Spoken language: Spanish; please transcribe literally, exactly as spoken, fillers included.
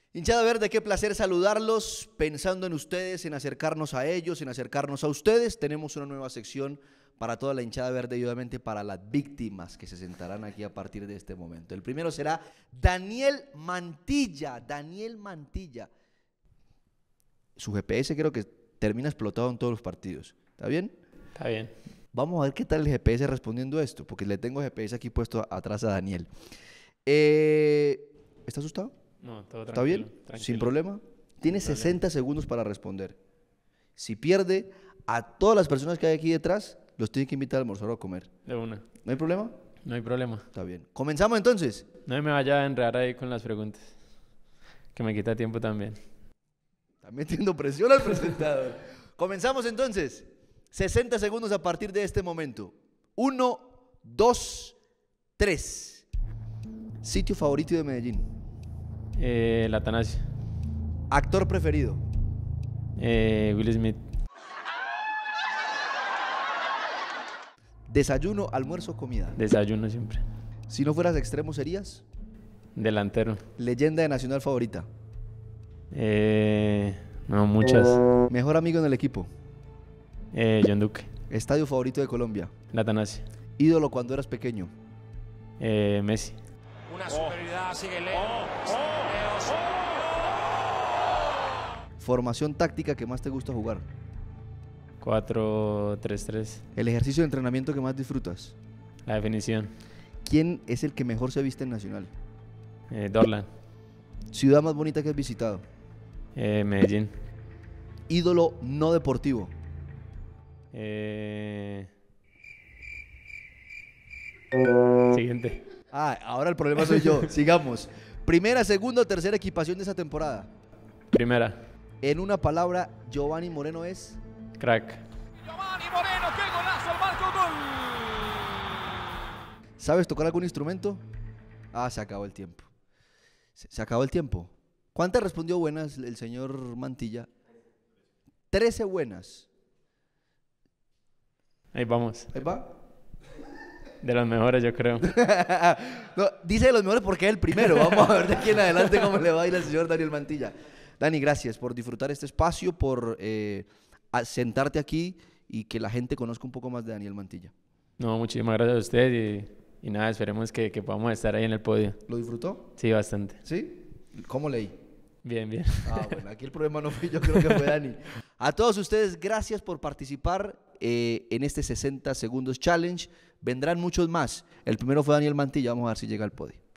Hinchada Verde, qué placer saludarlos, pensando en ustedes, en acercarnos a ellos, en acercarnos a ustedes. Tenemos una nueva sección para toda la hinchada verde y obviamente para las víctimas que se sentarán aquí a partir de este momento. El primero será Daniel Mantilla, Daniel Mantilla. Su G P S creo que termina explotado en todos los partidos, ¿está bien? Está bien. Vamos a ver qué tal el G P S respondiendo esto, porque le tengo G P S aquí puesto atrás a Daniel. Eh, ¿Está asustado? No, todo tranquilo. ¿Está bien? Tranquilo. ¿Sin problema? Tiene Sin sesenta problema. segundos para responder. Si pierde, a todas las personas que hay aquí detrás, los tiene que invitar a almorzar o a comer. De una. ¿No hay problema? No hay problema. Está bien. ¿Comenzamos entonces? No me vaya a enredar ahí con las preguntas. Que me quita tiempo también. Está metiendo presión al presentador. Comenzamos entonces. sesenta segundos a partir de este momento. Uno, dos, tres. Sitio favorito de Medellín. Eh, la Atanasio. Actor preferido. Eh, Will Smith. Desayuno, almuerzo, comida. Desayuno siempre. Si no fueras extremo, ¿serías? Delantero. Leyenda de Nacional favorita. Eh, no, muchas. Mejor amigo en el equipo. Eh, John Duque. Estadio favorito de Colombia. La Atanasio. Ídolo cuando eras pequeño. Eh, Messi. Una superioridad, sigue Leo. Formación táctica que más te gusta jugar. cuatro tres tres. El ejercicio de entrenamiento que más disfrutas. La definición. ¿Quién es el que mejor se viste en Nacional? Eh, Dorlan. Ciudad más bonita que has visitado. Eh, Medellín. Ídolo no deportivo. Eh... Siguiente. Ah, ahora el problema soy yo. Sigamos. Primera, segunda o tercera equipación de esa temporada. Primera. En una palabra, Giovanni Moreno es... Crack. Giovanni Moreno, qué golazo, el marco gol. ¿Sabes tocar algún instrumento? Ah, se acabó el tiempo. Se, se acabó el tiempo. ¿Cuántas respondió buenas el señor Mantilla? Trece buenas. Ahí vamos. ¿Ahí va? De los mejores, yo creo. No, dice de los mejores porque es el primero. Vamos a ver de aquí en adelante cómo le va a ir al señor Daniel Mantilla. Dani, gracias por disfrutar este espacio, por eh, sentarte aquí y que la gente conozca un poco más de Daniel Mantilla. No, muchísimas gracias a usted y, y nada, esperemos que, que podamos estar ahí en el podio. ¿Lo disfrutó? Sí, bastante. ¿Sí? ¿Cómo leí? Bien, bien. Ah, bueno, aquí el problema no fui yo, creo que fue Dani. A todos ustedes, gracias por participar eh, en este sesenta segundos challenge. Vendrán muchos más. El primero fue Daniel Mantilla, vamos a ver si llega al podio.